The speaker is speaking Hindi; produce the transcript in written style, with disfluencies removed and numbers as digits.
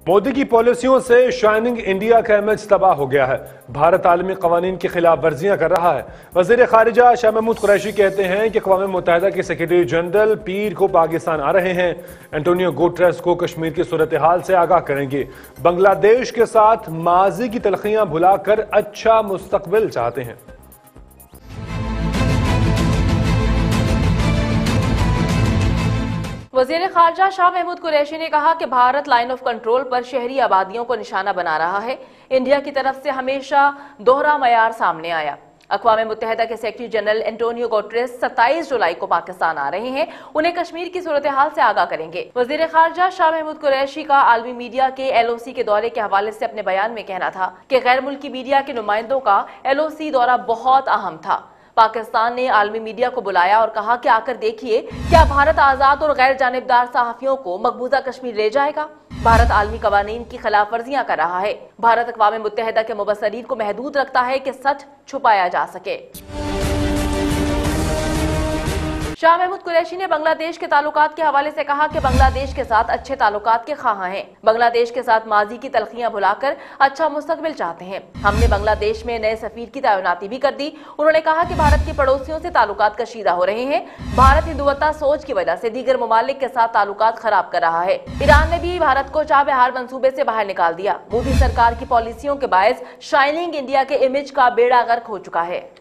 मोदी की पॉलिसियों से शाइनिंग इंडिया का इमेज तबाह हो गया है। भारत आलमी कवानीन की खिलाफ वर्जियां कर रहा है। वजीर खारिजा शाह महमूद कुरैशी कहते हैं कि अक़वाम मुत्तहिदा के सेक्रेटरी जनरल पीर को पाकिस्तान आ रहे हैं। एंटोनियो गुटेरेस को कश्मीर की सूरत हाल से आगाह करेंगे। बांग्लादेश के साथ माजी की तलखियां भुलाकर अच्छा मुस्तकबिल चाहते हैं। वज़ीर ख़ारिजा शाह महमूद कुरैशी ने कहा कि भारत लाइन ऑफ कंट्रोल पर शहरी आबादियों को निशाना बना रहा है। इंडिया की तरफ से हमेशा दोहरा मयार सामने आया। अक़वाम मुत्तहिदा के सेक्रेटरी जनरल एंटोनियो गुटेरेस 27 जुलाई को पाकिस्तान आ रहे हैं। उन्हें कश्मीर की सूरत हाल से आगाह करेंगे। वज़ीर ख़ारिजा शाह महमूद कुरैशी का आलमी मीडिया के LOC के दौरे के हवाले से अपने बयान में कहना था कि गैर मुल्की मीडिया के नुमाइंदों का LOC दौरा बहुत अहम था। पाकिस्तान ने आलमी मीडिया को बुलाया और कहा कि आकर देखिए, क्या भारत आजाद और गैर जानिबदार सहाफियों को मकबूजा कश्मीर ले जाएगा। भारत आलमी कवानीन की खिलाफ वर्जियां कर रहा है। भारत अक़वाम मुत्तहिदा के मुबस्सरीन को महदूद रखता है कि सच छुपाया जा सके। शाह महमूद कुरैशी ने बांग्लादेश के ताल्लुकात के हवाले से कहा कि बांग्लादेश के साथ अच्छे ताल्लुकात के ख्वाह हैं। बांग्लादेश के साथ माजी की तलखियां भुलाकर अच्छा मुस्तकबिल चाहते हैं। हमने बांग्लादेश में नए सफीर की तैनाती भी कर दी। उन्होंने कहा कि भारत के पड़ोसियों से ताल्लुकात कशीदा हो रहे हैं। भारत हिंदुवता सोच की वजह से दीगर ममालिक के साथ ताल्लुकात खराब कर रहा है। ईरान ने भी भारत को चाह बहार मंसूबे से बाहर निकाल दिया। मोदी सरकार की पॉलिसियों के बायस शाइनिंग इंडिया के इमेज का बेड़ा गर्क हो चुका है।